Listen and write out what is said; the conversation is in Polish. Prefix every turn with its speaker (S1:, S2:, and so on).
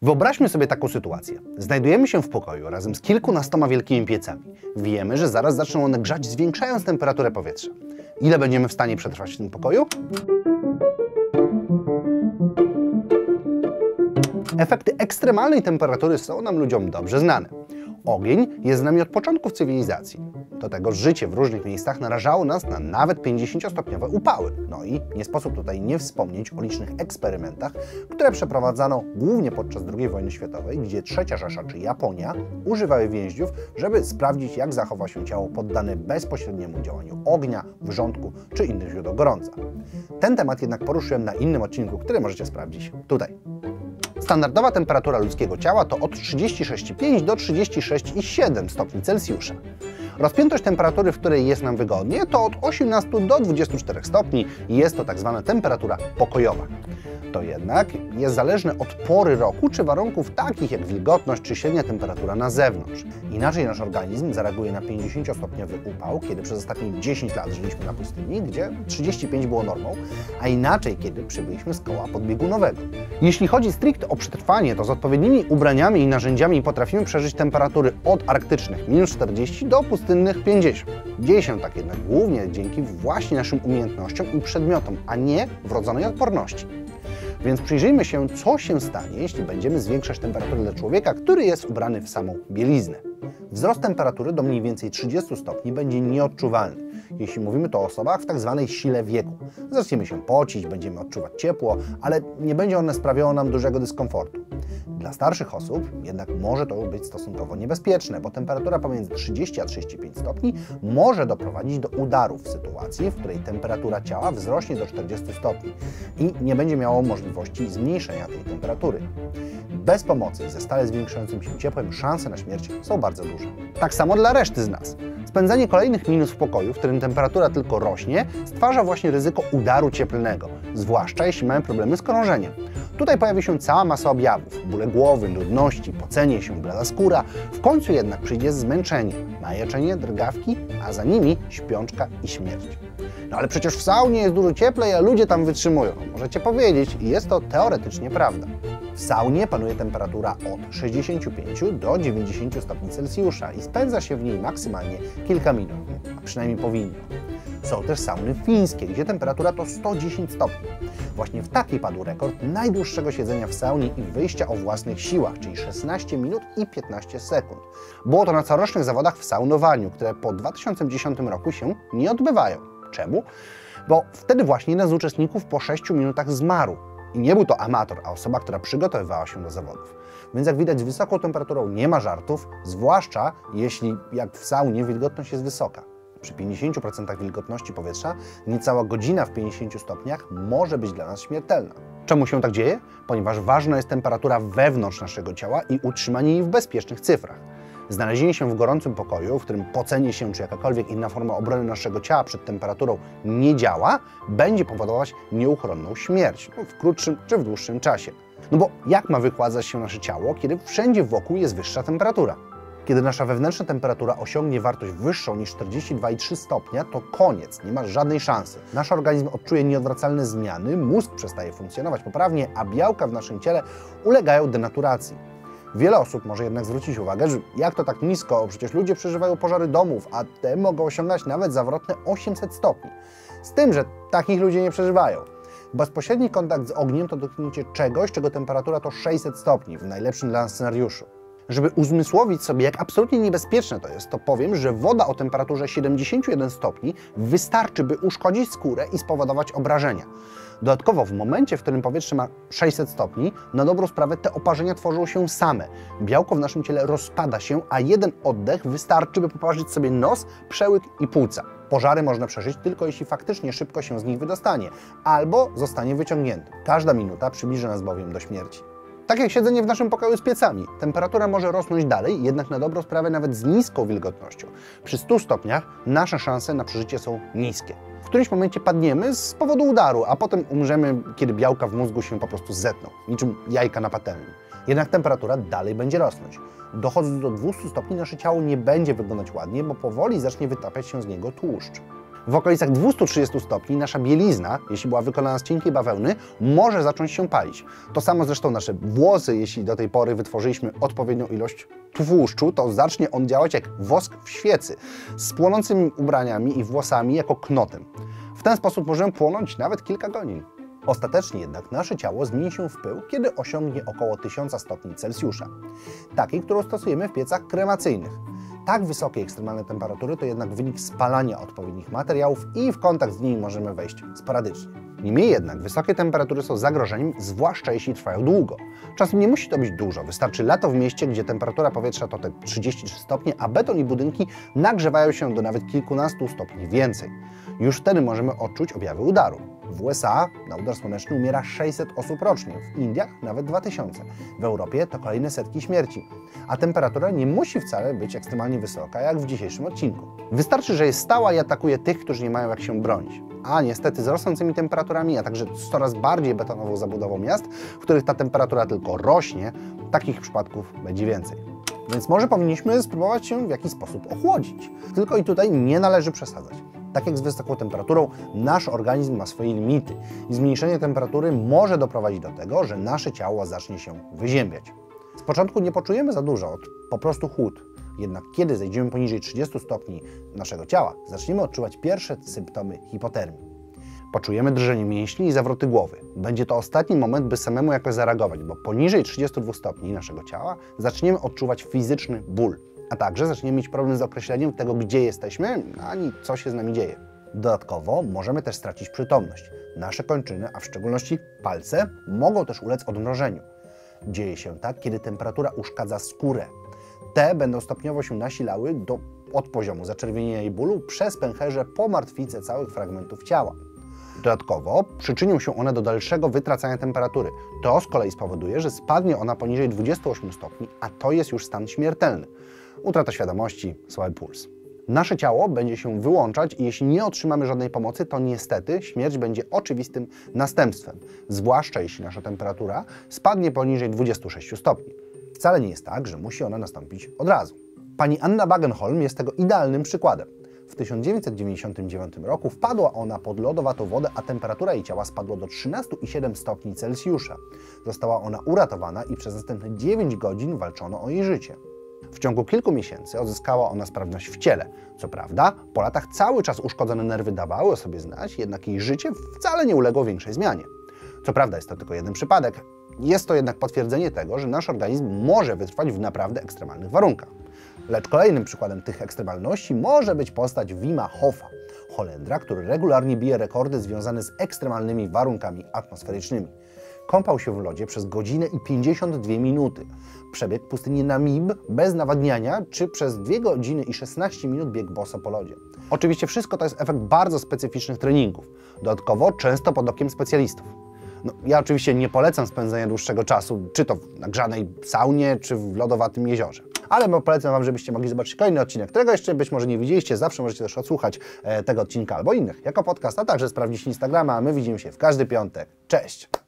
S1: Wyobraźmy sobie taką sytuację. Znajdujemy się w pokoju razem z kilkunastoma wielkimi piecami. Wiemy, że zaraz zaczną one grzać, zwiększając temperaturę powietrza. Ile będziemy w stanie przetrwać w tym pokoju? Efekty ekstremalnej temperatury są nam ludziom dobrze znane. Ogień jest z nami od początków cywilizacji. Do tego życie w różnych miejscach narażało nas na nawet 50-stopniowe upały. No i nie sposób tutaj nie wspomnieć o licznych eksperymentach, które przeprowadzano głównie podczas II wojny światowej, gdzie III Rzesza czy Japonia używały więźniów, żeby sprawdzić, jak zachowa się ciało poddane bezpośredniemu działaniu ognia, wrzątku czy innych źródeł gorąca. Ten temat jednak poruszyłem na innym odcinku, który możecie sprawdzić tutaj. Standardowa temperatura ludzkiego ciała to od 36,5 do 36,7 stopni Celsjusza. Rozpiętość temperatury, w której jest nam wygodnie, to od 18 do 24 stopni i jest to tak zwana temperatura pokojowa. To jednak jest zależne od pory roku czy warunków takich jak wilgotność czy średnia temperatura na zewnątrz. Inaczej nasz organizm zareaguje na 50-stopniowy upał, kiedy przez ostatnie 10 lat żyliśmy na pustyni, gdzie 35 było normą, a inaczej, kiedy przybyliśmy z koła podbiegunowego. Jeśli chodzi stricte o przetrwanie, to z odpowiednimi ubraniami i narzędziami potrafimy przeżyć temperatury od arktycznych -40 do pustynnych 50. Dzieje się tak jednak głównie dzięki właśnie naszym umiejętnościom i przedmiotom, a nie wrodzonej odporności. Więc przyjrzyjmy się, co się stanie, jeśli będziemy zwiększać temperaturę dla człowieka, który jest ubrany w samą bieliznę. Wzrost temperatury do mniej więcej 30 stopni będzie nieodczuwalny, jeśli mówimy to o osobach w tak zwanej sile wieku. Zaczniemy się pocić, będziemy odczuwać ciepło, ale nie będzie one sprawiało nam dużego dyskomfortu. Dla starszych osób jednak może to być stosunkowo niebezpieczne, bo temperatura pomiędzy 30 a 35 stopni może doprowadzić do udarów w sytuacji, w której temperatura ciała wzrośnie do 40 stopni i nie będzie miało możliwości zmniejszenia tej temperatury. Bez pomocy ze stale zwiększającym się ciepłem szanse na śmierć są bardzo duże. Tak samo dla reszty z nas. Spędzanie kolejnych minut w pokoju, w którym temperatura tylko rośnie, stwarza właśnie ryzyko udaru cieplnego, zwłaszcza jeśli mamy problemy z krążeniem. Tutaj pojawi się cała masa objawów: bóle głowy, nudności, pocenie się, blada skóra. W końcu jednak przyjdzie zmęczenie, majeczenie, drgawki, a za nimi śpiączka i śmierć. No ale przecież w saunie jest dużo cieplej, a ludzie tam wytrzymują. Możecie powiedzieć, i jest to teoretycznie prawda. W saunie panuje temperatura od 65 do 90 stopni Celsjusza i spędza się w niej maksymalnie kilka minut, a przynajmniej powinno. Są też sauny fińskie, gdzie temperatura to 110 stopni. Właśnie w takiej padł rekord najdłuższego siedzenia w saunie i wyjścia o własnych siłach, czyli 16 minut i 15 sekund. Było to na corocznych zawodach w saunowaniu, które po 2010 roku się nie odbywają. Czemu? Bo wtedy właśnie jeden z uczestników po 6 minutach zmarł. I nie był to amator, a osoba, która przygotowywała się do zawodów. Więc jak widać, z wysoką temperaturą nie ma żartów, zwłaszcza jeśli, jak w saunie, wilgotność jest wysoka. Przy 50% wilgotności powietrza niecała godzina w 50 stopniach może być dla nas śmiertelna. Czemu się tak dzieje? Ponieważ ważna jest temperatura wewnątrz naszego ciała i utrzymanie jej w bezpiecznych cyfrach. Znalezienie się w gorącym pokoju, w którym pocenie się czy jakakolwiek inna forma obrony naszego ciała przed temperaturą nie działa, będzie powodować nieuchronną śmierć, w krótszym czy w dłuższym czasie. No bo jak ma wykładać się nasze ciało, kiedy wszędzie wokół jest wyższa temperatura? Kiedy nasza wewnętrzna temperatura osiągnie wartość wyższą niż 42,3 stopnia, to koniec, nie ma żadnej szansy. Nasz organizm odczuje nieodwracalne zmiany, mózg przestaje funkcjonować poprawnie, a białka w naszym ciele ulegają denaturacji. Wiele osób może jednak zwrócić uwagę, że jak to tak nisko, przecież ludzie przeżywają pożary domów, a te mogą osiągać nawet zawrotne 800 stopni. Z tym, że takich ludzie nie przeżywają. Bezpośredni kontakt z ogniem to dotknięcie czegoś, czego temperatura to 600 stopni, w najlepszym dla nas scenariuszu. Żeby uzmysłowić sobie, jak absolutnie niebezpieczne to jest, to powiem, że woda o temperaturze 71 stopni wystarczy, by uszkodzić skórę i spowodować obrażenia. Dodatkowo w momencie, w którym powietrze ma 600 stopni, na dobrą sprawę te oparzenia tworzą się same. Białko w naszym ciele rozpada się, a jeden oddech wystarczy, by poparzyć sobie nos, przełyk i płuca. Pożary można przeżyć tylko jeśli faktycznie szybko się z nich wydostanie, albo zostanie wyciągnięty. Każda minuta przybliży nas bowiem do śmierci. Tak jak siedzenie w naszym pokoju z piecami. Temperatura może rosnąć dalej, jednak na dobrą sprawę nawet z niską wilgotnością. Przy 100 stopniach nasze szanse na przeżycie są niskie. W którymś momencie padniemy z powodu udaru, a potem umrzemy, kiedy białka w mózgu się po prostu zetną, niczym jajka na patelni. Jednak temperatura dalej będzie rosnąć. Dochodząc do 200 stopni nasze ciało nie będzie wyglądać ładnie, bo powoli zacznie wytapiać się z niego tłuszcz. W okolicach 230 stopni nasza bielizna, jeśli była wykonana z cienkiej bawełny, może zacząć się palić. To samo zresztą nasze włosy, jeśli do tej pory wytworzyliśmy odpowiednią ilość tłuszczu, to zacznie on działać jak wosk w świecy, z płonącymi ubraniami i włosami jako knotem. W ten sposób możemy płonąć nawet kilka godzin. Ostatecznie jednak nasze ciało zmieni się w pył, kiedy osiągnie około 1000 stopni Celsjusza, takiej, którą stosujemy w piecach kremacyjnych. Tak wysokie ekstremalne temperatury to jednak wynik spalania odpowiednich materiałów i w kontakt z nimi możemy wejść sporadycznie. Niemniej jednak wysokie temperatury są zagrożeniem, zwłaszcza jeśli trwają długo. Czasem nie musi to być dużo, wystarczy lato w mieście, gdzie temperatura powietrza to te 33 stopnie, a beton i budynki nagrzewają się do nawet kilkunastu stopni więcej. Już wtedy możemy odczuć objawy udaru. W USA na udar słoneczny umiera 600 osób rocznie, w Indiach nawet 2000. W Europie to kolejne setki śmierci. A temperatura nie musi wcale być ekstremalnie wysoka, jak w dzisiejszym odcinku. Wystarczy, że jest stała i atakuje tych, którzy nie mają jak się bronić. A niestety z rosnącymi temperaturami, a także z coraz bardziej betonową zabudową miast, w których ta temperatura tylko rośnie, takich przypadków będzie więcej. Więc może powinniśmy spróbować się w jakiś sposób ochłodzić. Tylko i tutaj nie należy przesadzać. Tak jak z wysoką temperaturą, nasz organizm ma swoje limity i zmniejszenie temperatury może doprowadzić do tego, że nasze ciało zacznie się wyziębiać. Z początku nie poczujemy za dużo, po prostu chłód. Jednak kiedy zejdziemy poniżej 30 stopni naszego ciała, zaczniemy odczuwać pierwsze symptomy hipotermii. Poczujemy drżenie mięśni i zawroty głowy. Będzie to ostatni moment, by samemu jakoś zareagować, bo poniżej 32 stopni naszego ciała zaczniemy odczuwać fizyczny ból. A także zaczniemy mieć problem z określeniem tego, gdzie jesteśmy, ani co się z nami dzieje. Dodatkowo możemy też stracić przytomność. Nasze kończyny, a w szczególności palce, mogą też ulec odmrożeniu. Dzieje się tak, kiedy temperatura uszkadza skórę. Te będą stopniowo się nasilały od poziomu zaczerwienienia i bólu przez pęcherze po martwicę całych fragmentów ciała. Dodatkowo przyczynią się one do dalszego wytracania temperatury. To z kolei spowoduje, że spadnie ona poniżej 28 stopni, a to jest już stan śmiertelny. Utrata świadomości, słaby puls. Nasze ciało będzie się wyłączać i jeśli nie otrzymamy żadnej pomocy, to niestety śmierć będzie oczywistym następstwem, zwłaszcza jeśli nasza temperatura spadnie poniżej 26 stopni. Wcale nie jest tak, że musi ona nastąpić od razu. Pani Anna Bagenholm jest tego idealnym przykładem. W 1999 roku wpadła ona pod lodowatą wodę, a temperatura jej ciała spadła do 13,7 stopni Celsjusza. Została ona uratowana i przez następne 9 godzin walczono o jej życie. W ciągu kilku miesięcy odzyskała ona sprawność w ciele. Co prawda, po latach cały czas uszkodzone nerwy dawały o sobie znać, jednak jej życie wcale nie uległo większej zmianie. Co prawda jest to tylko jeden przypadek, jest to jednak potwierdzenie tego, że nasz organizm może wytrwać w naprawdę ekstremalnych warunkach. Lecz kolejnym przykładem tych ekstremalności może być postać Wima Hofa, Holendra, który regularnie bije rekordy związane z ekstremalnymi warunkami atmosferycznymi. Kąpał się w lodzie przez godzinę i 52 minuty. Przebiegł pustynię Namib bez nawadniania, czy przez 2 godziny i 16 minut biegł boso po lodzie. Oczywiście wszystko to jest efekt bardzo specyficznych treningów, dodatkowo często pod okiem specjalistów. Ja oczywiście nie polecam spędzania dłuższego czasu, czy to w nagrzanej saunie, czy w lodowatym jeziorze. Ale polecam Wam, żebyście mogli zobaczyć kolejny odcinek, którego jeszcze być może nie widzieliście. Zawsze możecie też odsłuchać tego odcinka albo innych jako podcast, a także sprawdzić Instagrama, a my widzimy się w każdy piątek. Cześć!